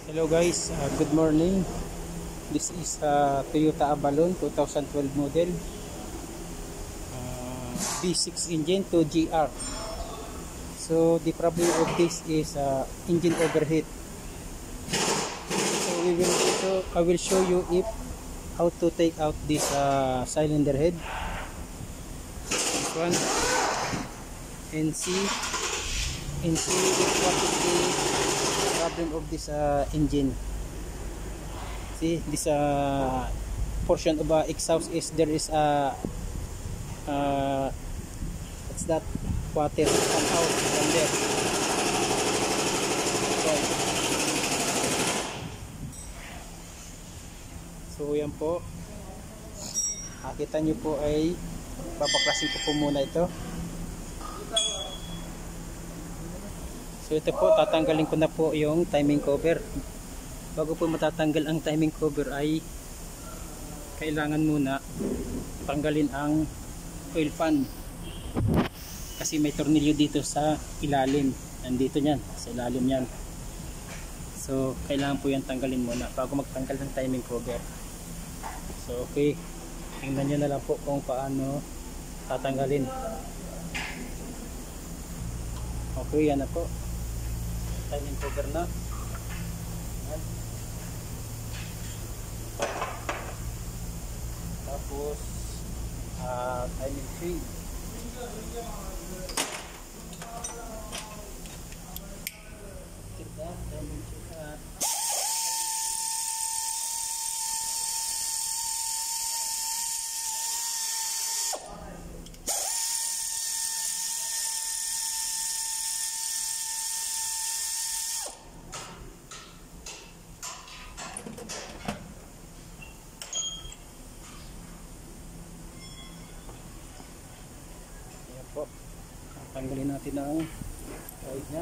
Hello guys, good morning. This is Toyota Avalon 2012 model, V6 engine to GR. So the problem of this is engine overheat. So I will show you how to take out this cylinder head. This one, and see what is the problem of this engine. See this portion of exhaust is there is a what's that, water come out from there. So yan po, kita nyo po ay babaklasin ko po muna ito. So ito po, tatanggalin ko na po yung timing cover. Bago po matatanggal ang timing cover ay kailangan muna tanggalin ang oil pan. Kasi may tornilyo dito sa ilalim. Nandito yan, sa ilalim yan. So kailangan po yan tanggalin muna bago magtanggal ng timing cover. So okay, tingnan nyo na lang po kung paano tatanggalin. Okay, yan na po. Timing cover na. Yan. Tapos timing chain. Timing chain. Tanggalin natin ang oil niya.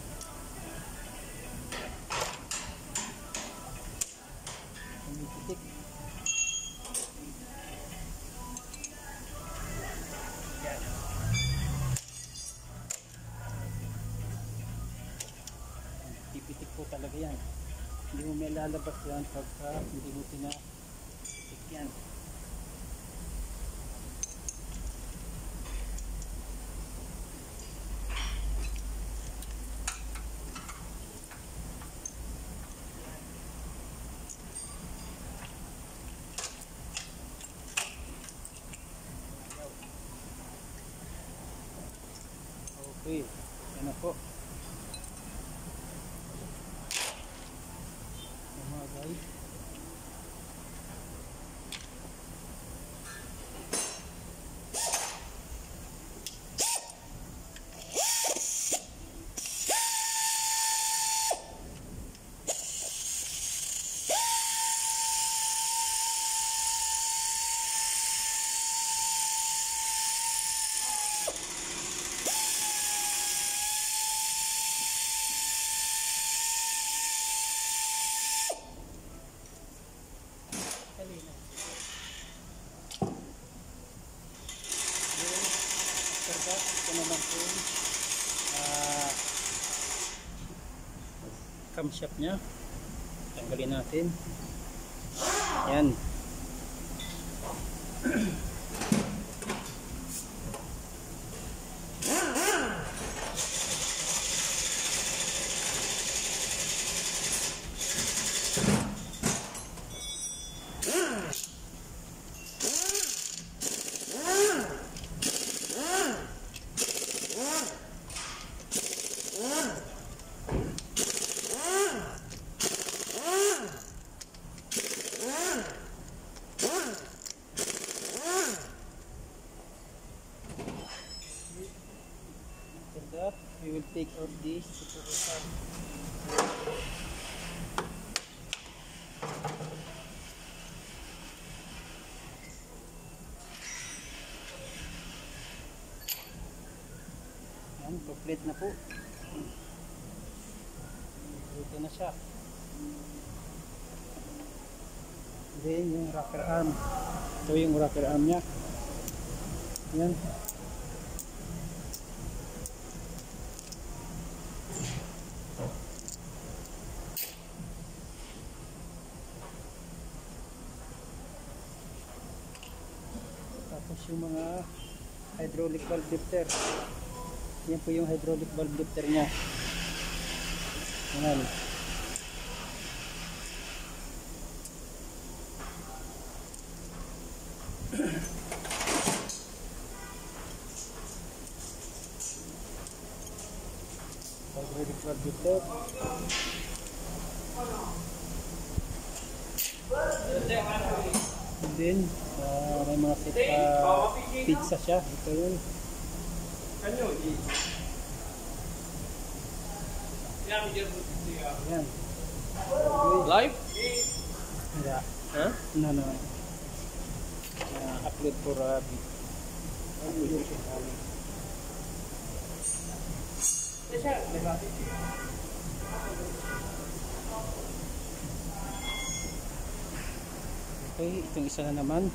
Pitik. Pipitik po talaga yan. Hindi mo may lalabas yan pagka hindi mo pinapitik yan. Okay, yan na po. Mga guys, ito naman po camshaft nya, tanggalin natin yan. We will take out this supervisor. Yan, complete na po. Ito na siya. Then yung rocker arm. Ito yung rocker arm nya. Yan. yung mga hydraulic valve lifter. Yan po yung hydraulic valve lifter nya. Ayan. Hydraulic valve lifter. And then may mga set pizza siya. Ito yun. Ayan. Live? Yeah. Huh? No. Upload for video. Okay, itong isa na naman.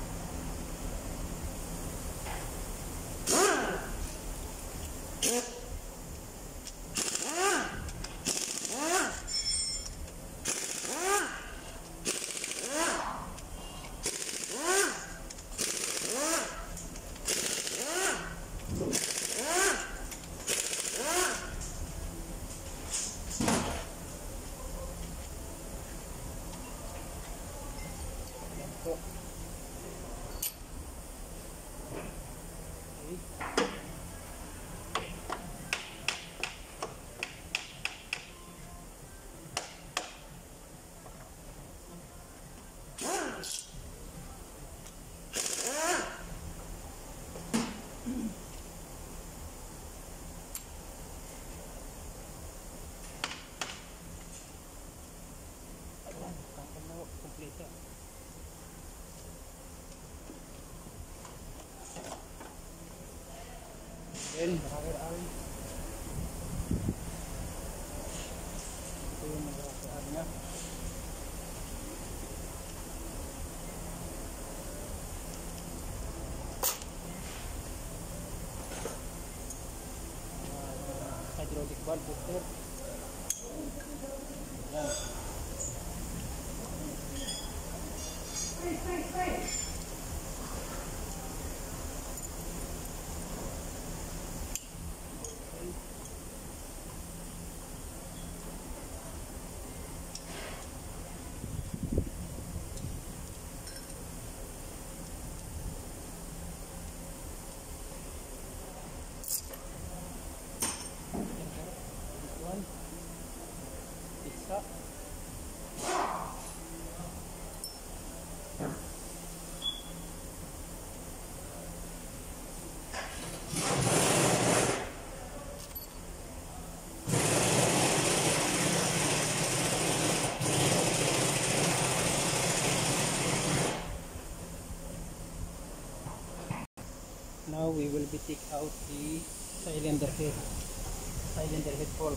Kompleto. Then, nakakiraan. Ito yung nakakiraan niya. Hydraulic valve lifter. Ayan. Pizza. Now we will be take out the cylinder head bolt.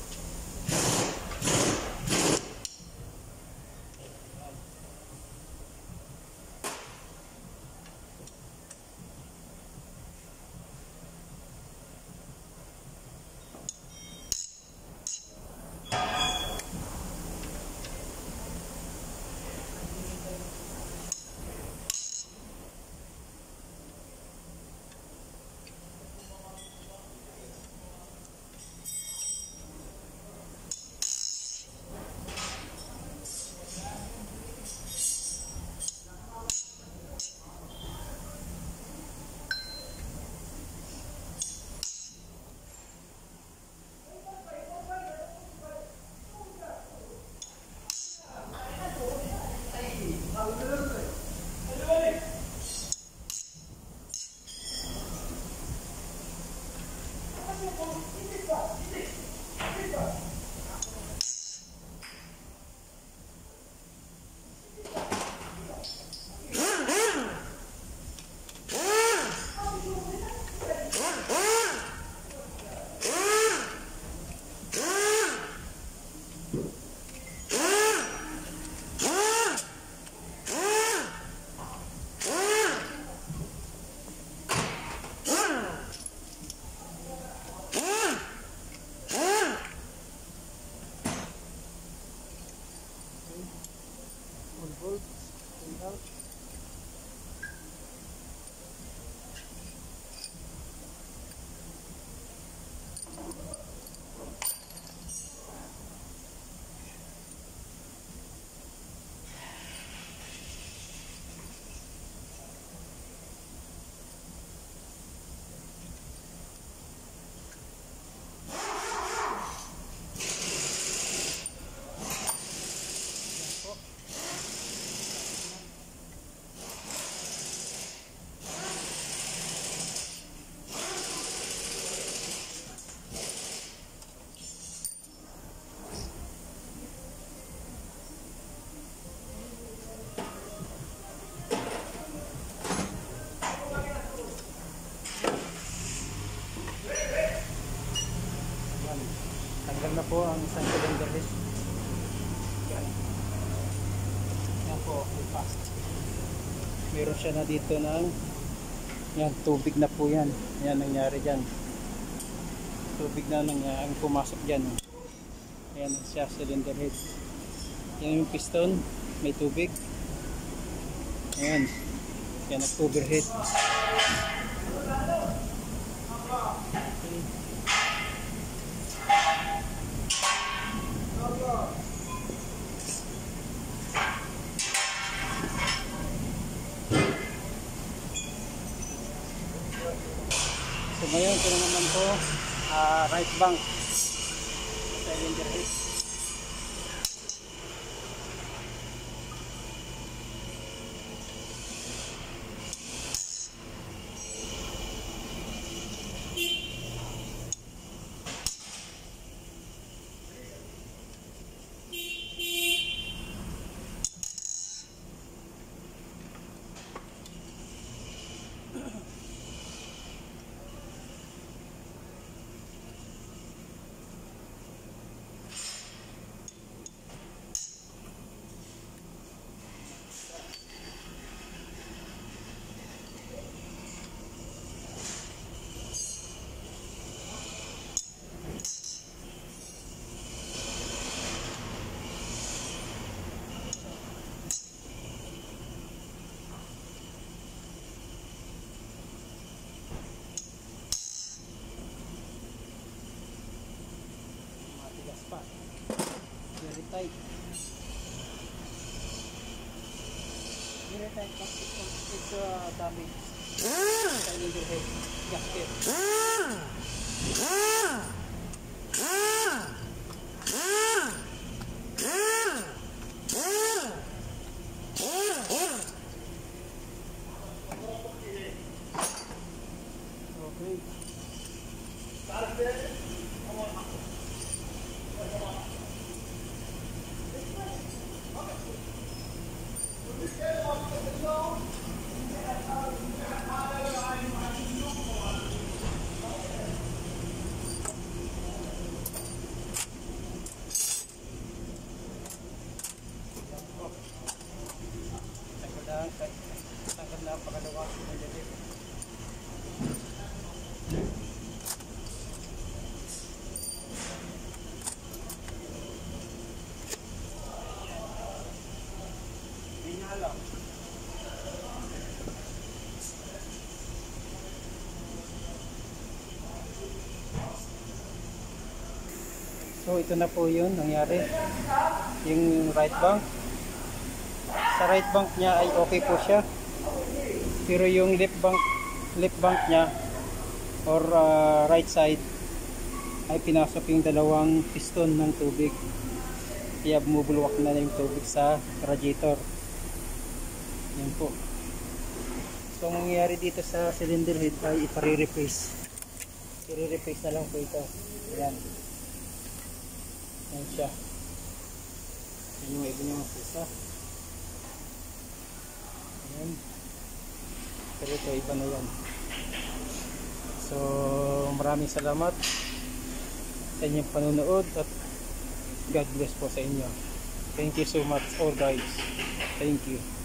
po, fast. Meron siya na dito ng yan, tubig na po yan. Yan nangyari dyan. Tubig na ang pumasok dyan. Ayan siya, cylinder head. Yan yung piston, may tubig. Ayan. Yan ang overhead. So ngayon, ito na naman po, right bank. Cylinder head. Pa. Very tight. Very tight but it's damage. Cylinder head gasket. Okay. Tangkad na ang pakalawa. So ito na po yun nangyari, yung right bank. Sa right bank niya ay okay po siya, pero yung left bank niya or right side ay pinasok yung dalawang piston ng tubig, kaya bumubulwak na yung tubig sa radiator. Yan po. So ang nangyayari dito sa cylinder head ay ipare-replace na lang po ito. Ayan. Yan siya. Yan yung iba niya isa. Ayan. Pero ito iba na yan. So maraming salamat sa inyong panunood at God bless po sa inyo. Thank you so much all guys. Thank you.